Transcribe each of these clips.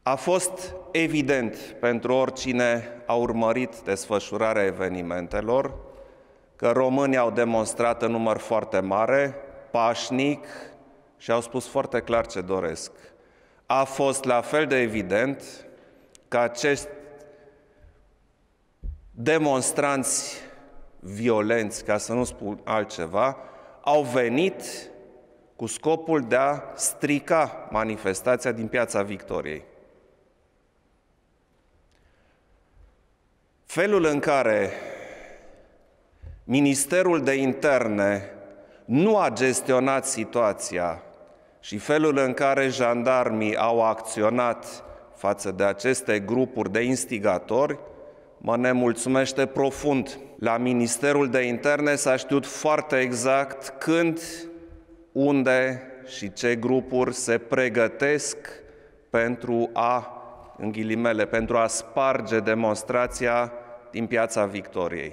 A fost evident pentru oricine a urmărit desfășurarea evenimentelor că românii au demonstrat în număr foarte mare, pașnic și au spus foarte clar ce doresc. A fost la fel de evident că acești demonstranți violenți, ca să nu spun altceva, au venit cu scopul de a strica manifestația din Piața Victoriei. Felul în care Ministerul de Interne nu a gestionat situația și felul în care jandarmii au acționat față de aceste grupuri de instigatori mă nemulțumește profund. La Ministerul de Interne s-a știut foarte exact când, unde și ce grupuri se pregătesc pentru a, în ghilimele, pentru a sparge demonstrația din Piața Victoriei.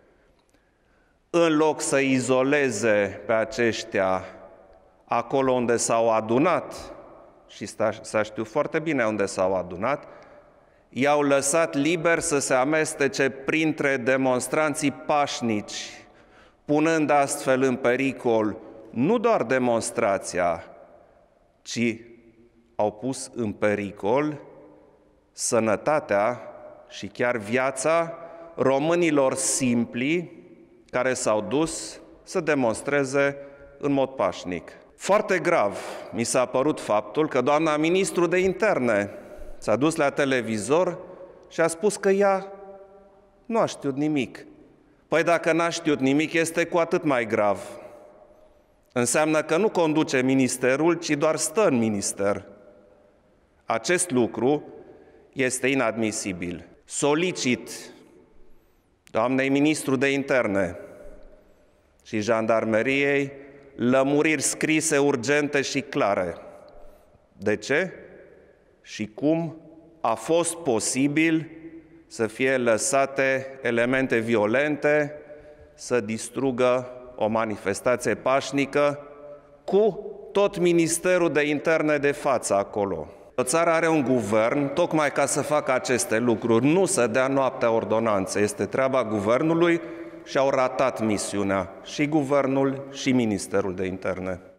În loc să izoleze pe aceștia acolo unde s-au adunat, și s-a știut foarte bine unde s-au adunat, i-au lăsat liber să se amestece printre demonstranții pașnici, punând astfel în pericol nu doar demonstrația, ci au pus în pericol sănătatea și chiar viața românilor simpli care s-au dus să demonstreze în mod pașnic. Foarte grav mi s-a părut faptul că doamna ministru de Interne s-a dus la televizor și a spus că ea nu a știut nimic. Păi dacă n-a știut nimic, este cu atât mai grav. Înseamnă că nu conduce ministerul, ci doar stă în minister. Acest lucru este inadmisibil. Solicit doamnei ministru de Interne și jandarmeriei lămuriri scrise, urgente și clare. De ce și cum a fost posibil să fie lăsate elemente violente să distrugă o manifestație pașnică cu tot Ministerul de Interne de față acolo. O țară are un guvern tocmai ca să facă aceste lucruri, nu să dea noaptea ordonanțe. Este treaba guvernului și au ratat misiunea și guvernul și Ministerul de Interne.